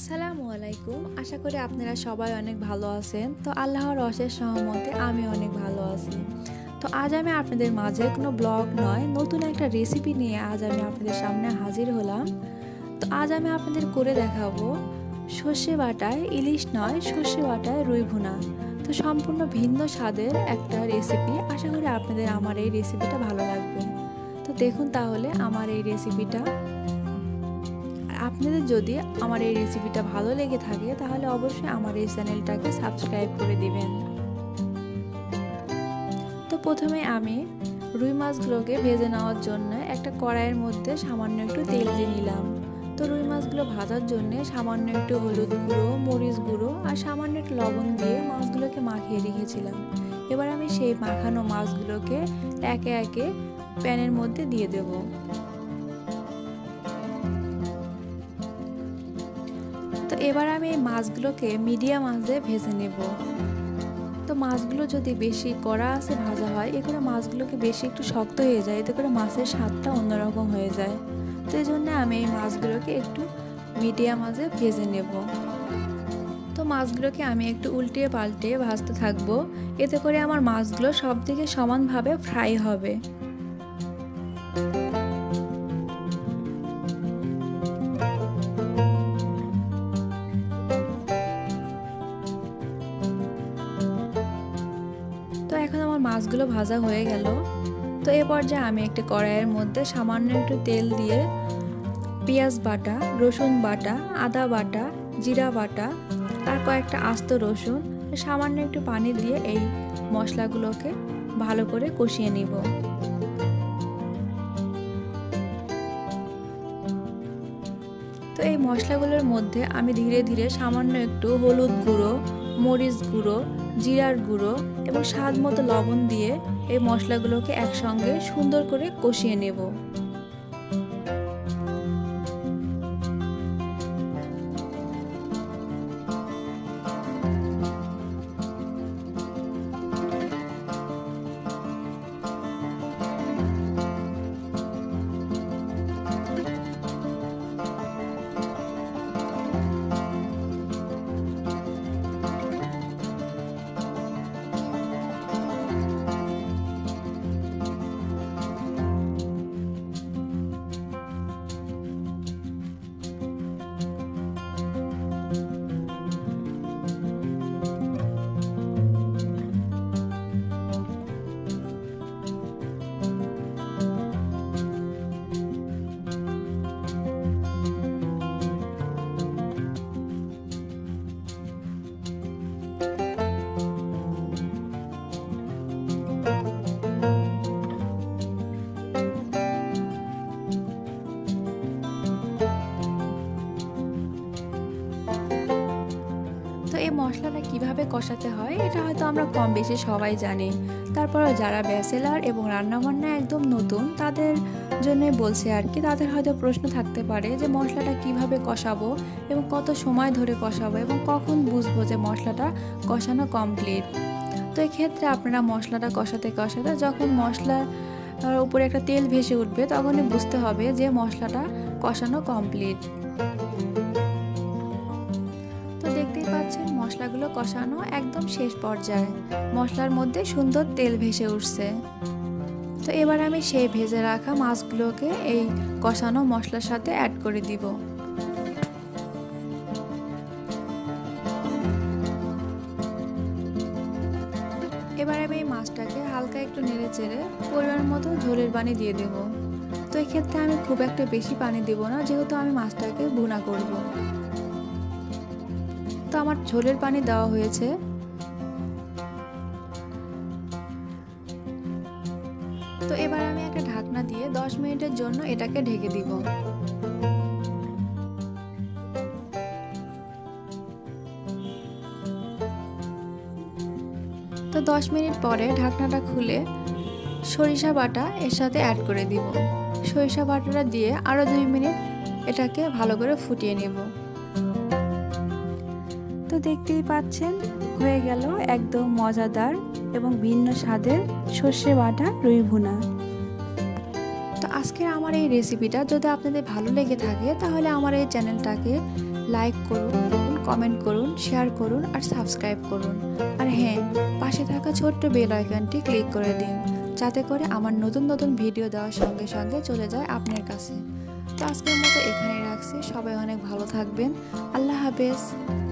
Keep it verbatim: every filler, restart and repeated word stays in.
আসসালামু আলাইকুম। আশা করি আপনারা সবাই অনেক ভালো আছেন। তো আল্লাহর অশেষ রহমতে আমি অনেক ভালো আছি। তো আজ আমি আপনাদের মাঝে কোনো ব্লগ নয়, নতুন একটা রেসিপি নিয়ে আজ আমি আপনাদের সামনে হাজির হলাম। তো আজ আমি আপনাদের করে দেখাবো সর্ষে বাটায় ইলিশ নয়, সর্ষে বাটায় রুই ভুনা। তো সম্পূর্ণ ভিন্ন স্বাদের একটা রেসিপি। আশা করি আপনাদের আমার এই রেসিপিটা ভালো লাগবে। তো দেখুন তাহলে আমার এই রেসিপিটা। আপনাদের যদি আমার এই রেসিপিটা ভালো লেগে থাকে তাহলে অবশ্যই আমার এই চ্যানেলটাকে সাবস্ক্রাইব করে দিবেন। তো প্রথমে আমি রুই মাছগুলোকে ভেজে নেওয়ার জন্য একটা কড়াইয়ের মধ্যে সামান্য একটু তেল দিয়ে নিলাম। তো রুই মাছগুলো ভাজার জন্য সামান্য একটু হলুদ গুঁড়ো, মরিচ গুঁড়ো আর সামান্য একটু লবণ দিয়ে মাছগুলোকে মাখিয়ে রেখেছিলাম। এবার আমি সেই মাখানো মাছগুলোকে একে একে প্যানের মধ্যে দিয়ে দেব। তো এবার আমি এই মাছগুলোকে মিডিয়াম আঁচে ভেজে নেব। তো মাছগুলো যদি বেশি কড়া আঁচে ভাজা হয় এ করে মাছগুলোকে বেশি একটু শক্ত হয়ে যায়, এতে করে মাছের স্বাদটা অন্যরকম হয়ে যায়। তো এই জন্য আমি এই মাছগুলোকে একটু মিডিয়াম আঁচে ভেজে নেব। তো মাছগুলোকে আমি একটু উল্টিয়ে পাল্টে ভাজতে থাকবো, এতে করে আমার মাছগুলো সব দিকে সমানভাবে ফ্রাই হবে। তো এখন আমার মাছগুলো ভাজা হয়ে গেল। তো এ পর্যায়ে আমি একটা কড়াইয়ের মধ্যে সামান্য একটু তেল দিয়ে পেঁয়াজ বাটা, রসুন বাটা, আদা বাটা, জিরা বাটা আর কয়েকটা আস্ত রসুন সামান্য একটু পানি দিয়ে এই মশলাগুলোকে ভালো করে কষিয়ে নিব। তো এই মশলাগুলোর মধ্যে আমি ধীরে ধীরে সামান্য একটু হলুদ গুঁড়ো, মরিচ গুঁড়ো, জিরার গুঁড়ো এবং স্বাদ মতো লবণ দিয়ে এই মশলাগুলোকে একসঙ্গে সুন্দর করে কষিয়ে নেব। এই মশলাটা কিভাবে কষাতে হয় এটা হয়তো আমরা কম বেশি সবাই জানি। তারপরেও যারা ব্যাচেলার এবং রান্নাবান্না একদম নতুন তাদের জন্যই বলছি আর কি। তাদের হয়তো প্রশ্ন থাকতে পারে যে মশলাটা কিভাবে কষাবো এবং কত সময় ধরে কষাবো এবং কখন বুঝবো যে মশলাটা কষানো কমপ্লিট। তো এই ক্ষেত্রে আপনারা মশলাটা কষাতে কষাতে যখন মশলার উপরে একটা তেল ভেসে উঠবে তখনই বুঝতে হবে যে মশলাটা কষানো কমপ্লিট। দেখতেই পাচ্ছেন মশলাগুলো কষানো একদম শেষ পর্যায়ে, মশলার মধ্যে সুন্দর তেল ভেসে উঠছে। তো এবার আমি সেই ভেজে রাখা মাছগুলোকে এই কষানো মশলার সাথে অ্যাড করে দিব। এবার আমি এই মাছটাকে হালকা একটু নেড়ে চেড়ে পরিমাণ মতো ঝোলের পানি দিয়ে দেব। তো এক্ষেত্রে আমি খুব একটা বেশি পানি দেব না, যেহেতু আমি মাছটাকে ভুনা করব। তো আমার ঝোলের পানি দেওয়া হয়েছে। তো এবার আমি একটা ঢাকনা দিয়ে দশ মিনিটের জন্য এটাকে ঢেকে দিব। তো দশ মিনিট পরে ঢাকনাটা খুলে সরিষা বাটা এর সাথে অ্যাড করে দিব। সরিষা বাটাটা দিয়ে আরো দুই মিনিট এটাকে ভালো করে ফুটিয়ে নেব। তো দেখতেই পাচ্ছেন হয়ে গেল একদম মজাদার এবং ভিন্ন স্বাদের সর্ষে বাটা রুই ভুনা। তো আজকের আমার আমার এই রেসিপিটা যদি আপনাদের ভালো লেগে থাকে তাহলে আমার এই চ্যানেলটাকে লাইক করুন, কমেন্ট করুন, শেয়ার করুন আর সাবস্ক্রাইব করুন। আর হ্যাঁ, পাশে থাকা ছোট্ট বেল আইকনটি ক্লিক করে দিন, যাতে করে আমার নতুন নতুন ভিডিও দেওয়ার সঙ্গে সঙ্গে চলে যায় আপনার কাছে। তো আজকের মতো এখানেই রাখছি। সবাই অনেক ভালো থাকবেন। আল্লাহ হাফেজ।